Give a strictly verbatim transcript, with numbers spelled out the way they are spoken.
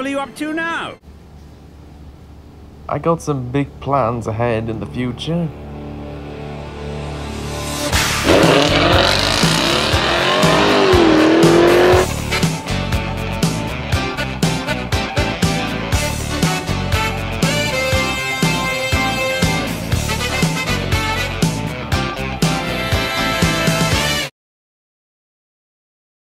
devil are you up to now? I got some big plans ahead in the future.